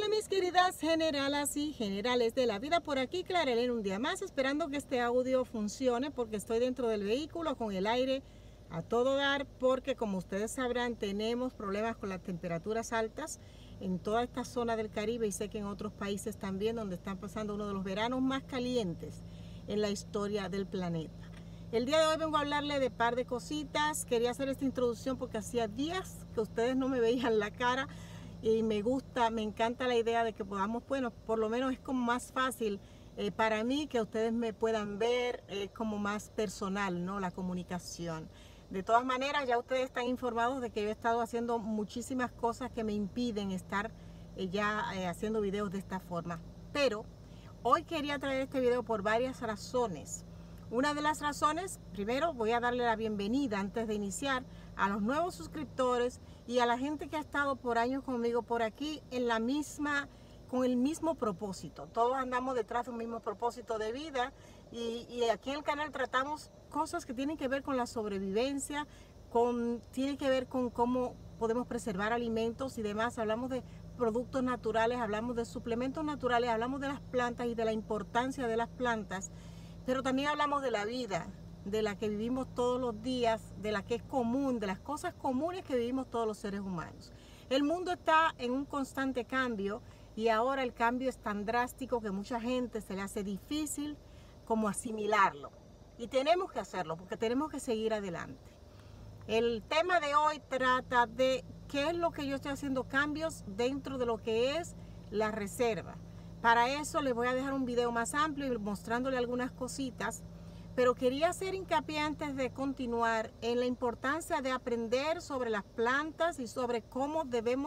Hola mis queridas generalas y generales de la vida, por aquí Clara Elena un día más, esperando que este audio funcione porque estoy dentro del vehículo con el aire a todo dar, porque como ustedes sabrán tenemos problemas con las temperaturas altas en toda esta zona del Caribe y sé que en otros países también, donde están pasando uno de los veranos más calientes en la historia del planeta. El día de hoy vengo a hablarle de par de cositas. Quería hacer esta introducción porque hacía días que ustedes no me veían la cara y me encanta la idea de que podamos, bueno, por lo menos es como más fácil para mí que ustedes me puedan ver, como más personal, ¿no? La comunicación. De todas maneras, ya ustedes están informados de que yo he estado haciendo muchísimas cosas que me impiden estar haciendo videos de esta forma. Pero hoy quería traer este video por varias razones. Una de las razones, primero voy a darle la bienvenida antes de iniciar a los nuevos suscriptores y a la gente que ha estado por años conmigo por aquí con el mismo propósito. Todos andamos detrás de un mismo propósito de vida y aquí en el canal tratamos cosas que tienen que ver con la sobrevivencia, tiene que ver con cómo podemos preservar alimentos y demás. Hablamos de productos naturales, hablamos de suplementos naturales, hablamos de las plantas y de la importancia de las plantas. Pero también hablamos de la vida, de la que vivimos todos los días, de la que es común, de las cosas comunes que vivimos todos los seres humanos. El mundo está en un constante cambio y ahora el cambio es tan drástico que mucha gente se le hace difícil como asimilarlo. Y tenemos que hacerlo porque tenemos que seguir adelante. El tema de hoy trata de qué es lo que yo estoy haciendo cambios dentro de lo que es la reserva. Para eso les voy a dejar un video más amplio y mostrándole algunas cositas, pero quería hacer hincapié antes de continuar en la importancia de aprender sobre las plantas y sobre cómo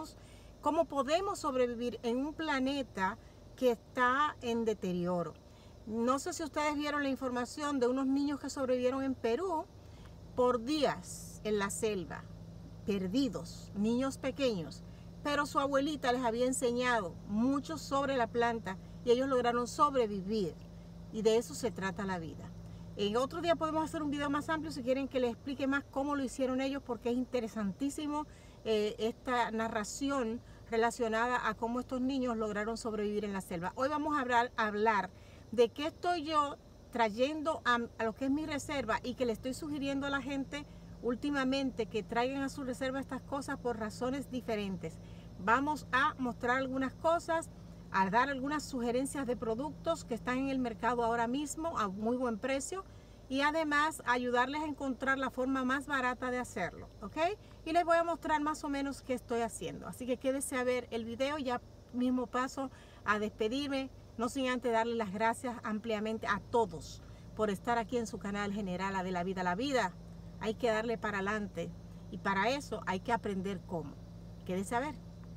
podemos sobrevivir en un planeta que está en deterioro. No sé si ustedes vieron la información de unos niños que sobrevivieron en Perú por días en la selva, perdidos, niños pequeños. Pero su abuelita les había enseñado mucho sobre la planta y ellos lograron sobrevivir. Y de eso se trata la vida. En otro día podemos hacer un video más amplio si quieren que les explique más cómo lo hicieron ellos, porque es interesantísimo esta narración relacionada a cómo estos niños lograron sobrevivir en la selva. Hoy vamos a hablar de qué estoy yo trayendo a lo que es mi reserva y que le estoy sugiriendo a la gente últimamente que traigan a su reserva estas cosas por razones diferentes. Vamos a mostrar algunas cosas, a dar algunas sugerencias de productos que están en el mercado ahora mismo a muy buen precio y además ayudarles a encontrar la forma más barata de hacerlo, ¿ok? Y les voy a mostrar más o menos qué estoy haciendo. Así que quédese a ver el video, ya mismo paso a despedirme, no sin antes darle las gracias ampliamente a todos por estar aquí en su canal Generala de la Vida. La vida hay que darle para adelante y para eso hay que aprender cómo. Quédese a ver.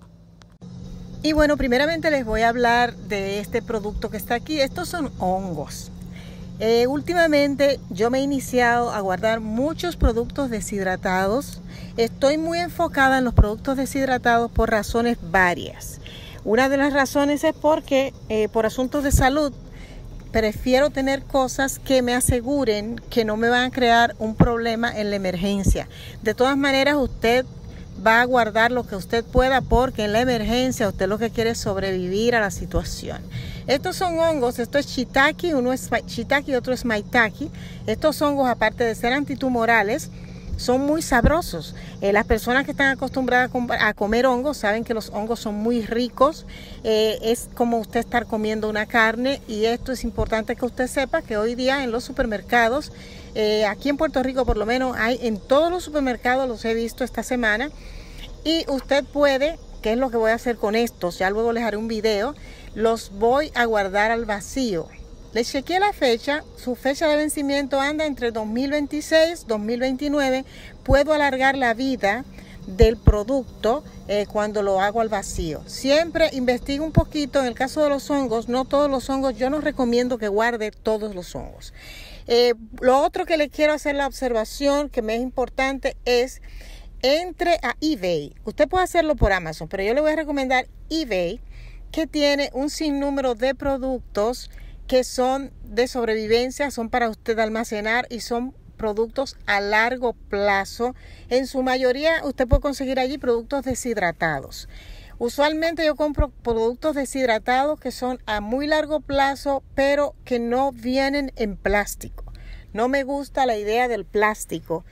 Y bueno, primeramente les voy a hablar de este producto que está aquí. Estos son hongos. Últimamente yo me he iniciado a guardar muchos productos deshidratados. Estoy muy enfocada en los productos deshidratados por razones varias. Una de las razones es porque por asuntos de salud prefiero tener cosas que me aseguren que no me van a crear un problema en la emergencia. De todas maneras, usted va a guardar lo que usted pueda porque en la emergencia usted lo que quiere es sobrevivir a la situación. Estos son hongos, esto es shiitake, uno es shiitake y otro es maitake. Estos hongos, aparte de ser antitumorales, son muy sabrosos. Las personas que están acostumbradas a comer hongos saben que los hongos son muy ricos. Es como usted estar comiendo una carne y esto es importante que usted sepa que hoy día en los supermercados, aquí en Puerto Rico por lo menos hay en todos los supermercados, los he visto esta semana y usted puede, ¿qué es lo que voy a hacer con estos? Ya luego les haré un video, los voy a guardar al vacío. Les chequeé la fecha, su fecha de vencimiento anda entre 2026 y 2029. Puedo alargar la vida del producto cuando lo hago al vacío. Siempre investigo un poquito. En el caso de los hongos, no todos los hongos, yo no recomiendo que guarde todos los hongos. Lo otro que le quiero hacer la observación que me es importante es entre a eBay. Usted puede hacerlo por Amazon, pero yo le voy a recomendar eBay, que tiene un sinnúmero de productos que son de sobrevivencia, son para usted almacenar y son productos a largo plazo. En su mayoría usted puede conseguir allí productos deshidratados. Usualmente yo compro productos deshidratados que son a muy largo plazo, pero que no vienen en plástico. No me gusta la idea del plástico.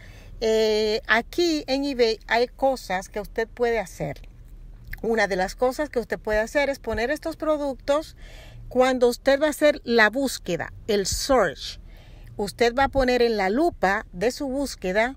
Aquí en eBay hay cosas que usted puede hacer. Una de las cosas que usted puede hacer es poner estos productos cuando usted va a hacer la búsqueda, el search. Usted va a poner en la lupa de su búsqueda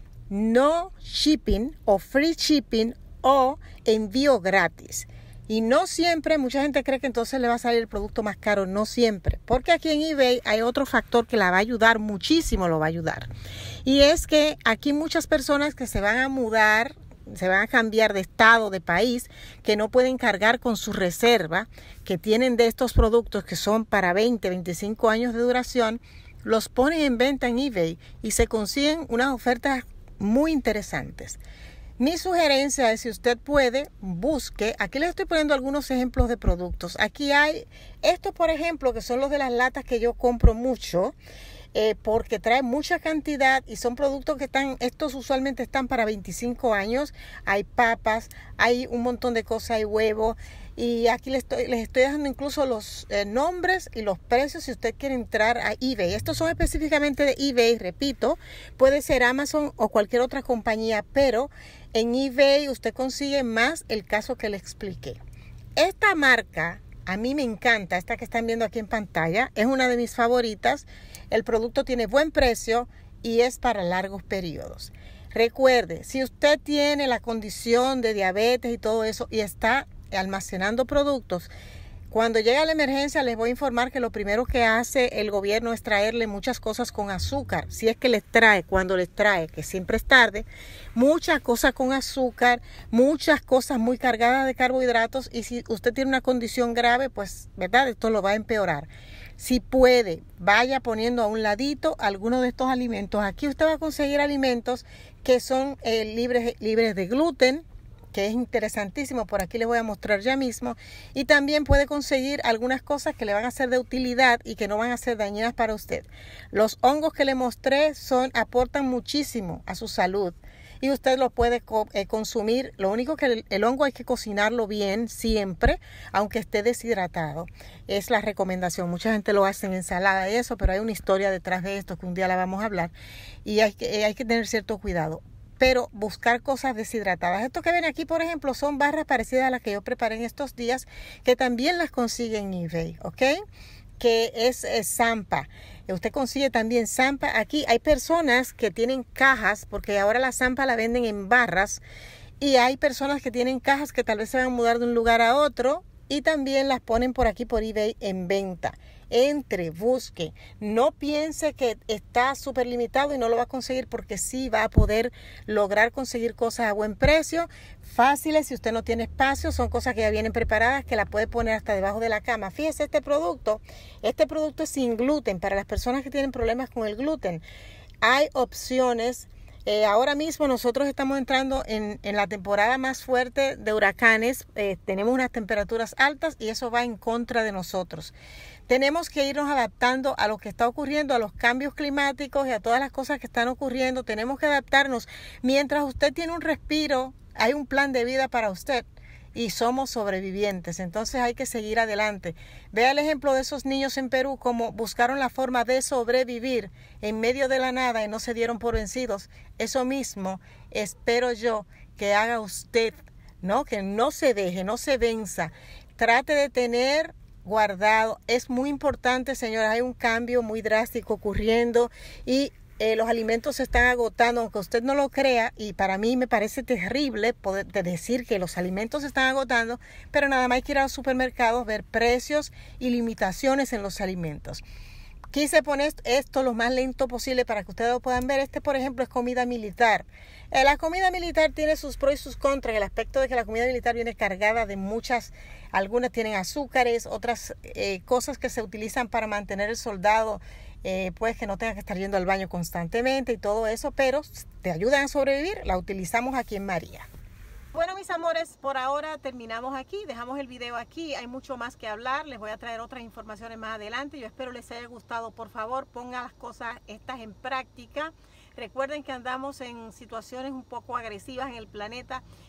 no shipping o free shipping o envío gratis. Y no siempre, mucha gente cree que entonces le va a salir el producto más caro. No siempre, porque aquí en eBay hay otro factor que la va a ayudar muchísimo, lo va a ayudar. Y es que aquí muchas personas que se van a mudar, se van a cambiar de estado, de país, que no pueden cargar con su reserva, que tienen de estos productos que son para 20, 25 años de duración, los ponen en venta en eBay y se consiguen unas ofertas muy interesantes. Mi sugerencia es, si usted puede, busque. Aquí les estoy poniendo algunos ejemplos de productos. Aquí hay estos, por ejemplo, que son los de las latas que yo compro mucho, porque trae mucha cantidad y son productos que estos usualmente están para 25 años. Hay papas, hay un montón de cosas, hay huevos. Y aquí les estoy dejando incluso los nombres y los precios si usted quiere entrar a eBay. Estos son específicamente de eBay, repito. Puede ser Amazon o cualquier otra compañía, pero en eBay usted consigue más el caso que le expliqué. Esta marca a mí me encanta, esta que están viendo aquí en pantalla. Es una de mis favoritas. El producto tiene buen precio y es para largos periodos. Recuerde, si usted tiene la condición de diabetes y todo eso y está almacenando productos, cuando llega la emergencia les voy a informar que lo primero que hace el gobierno es traerle muchas cosas con azúcar, si es que les trae, cuando les trae, que siempre es tarde, muchas cosas con azúcar, muchas cosas muy cargadas de carbohidratos, y si usted tiene una condición grave, pues, ¿verdad? Esto lo va a empeorar. Si puede, vaya poniendo a un ladito algunos de estos alimentos. Aquí usted va a conseguir alimentos que son libres de gluten, que es interesantísimo, por aquí les voy a mostrar ya mismo, y también puede conseguir algunas cosas que le van a ser de utilidad y que no van a ser dañinas para usted. Los hongos que le mostré aportan muchísimo a su salud y usted los puede consumir. Lo único que el hongo hay que cocinarlo bien siempre, aunque esté deshidratado. Es la recomendación. Mucha gente lo hace en ensalada y eso, pero hay una historia detrás de esto que un día la vamos a hablar, y hay que tener cierto cuidado. Pero buscar cosas deshidratadas. Esto que ven aquí, por ejemplo, son barras parecidas a las que yo preparé en estos días, que también las consigue en eBay, ¿ok? Que es Zampa. Usted consigue también Zampa. Aquí hay personas que tienen cajas, porque ahora la Zampa la venden en barras, y hay personas que tienen cajas que tal vez se van a mudar de un lugar a otro y también las ponen por aquí por eBay en venta. Entre, busque, no piense que está súper limitado y no lo va a conseguir, porque sí va a poder lograr conseguir cosas a buen precio, fáciles. Si usted no tiene espacio, son cosas que ya vienen preparadas, que la puede poner hasta debajo de la cama. Fíjese, este producto es sin gluten, para las personas que tienen problemas con el gluten. Hay opciones. Ahora mismo nosotros estamos entrando en la temporada más fuerte de huracanes. Tenemos unas temperaturas altas y eso va en contra de nosotros. Tenemos que irnos adaptando a lo que está ocurriendo, a los cambios climáticos y a todas las cosas que están ocurriendo. Tenemos que adaptarnos. Mientras usted tiene un respiro, hay un plan de vida para usted. Y somos sobrevivientes, entonces hay que seguir adelante. Vea el ejemplo de esos niños en Perú, como buscaron la forma de sobrevivir en medio de la nada y no se dieron por vencidos. Eso mismo espero yo que haga usted, ¿no? Que no se deje, no se venza. Trate de tener guardado. Es muy importante, señora. Hay un cambio muy drástico ocurriendo y los alimentos se están agotando, aunque usted no lo crea, y para mí me parece terrible poder decir que los alimentos se están agotando, pero nada más hay que ir a los supermercados, ver precios y limitaciones en los alimentos. Quise poner esto lo más lento posible para que ustedes lo puedan ver. Por ejemplo, es comida militar. La comida militar tiene sus pros y sus contras, en el aspecto de que la comida militar viene cargada de algunas tienen azúcares, otras cosas que se utilizan para mantener el soldado, pues que no tenga que estar yendo al baño constantemente y todo eso, pero te ayudan a sobrevivir. La utilizamos aquí en María. Bueno, mis amores, por ahora terminamos aquí, dejamos el video aquí. Hay mucho más que hablar, les voy a traer otras informaciones más adelante. Yo espero les haya gustado. Por favor, pongan las cosas estas en práctica. Recuerden que andamos en situaciones un poco agresivas en el planeta.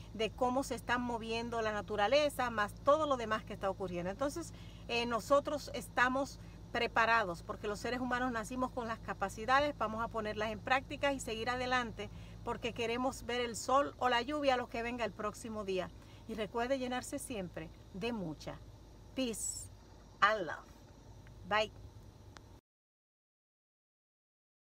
de cómo se está moviendo la naturaleza, más todo lo demás que está ocurriendo. Entonces, nosotros estamos preparados porque los seres humanos nacimos con las capacidades, vamos a ponerlas en práctica y seguir adelante porque queremos ver el sol o la lluvia lo que venga el próximo día. Y recuerde llenarse siempre de mucha peace and love. Bye.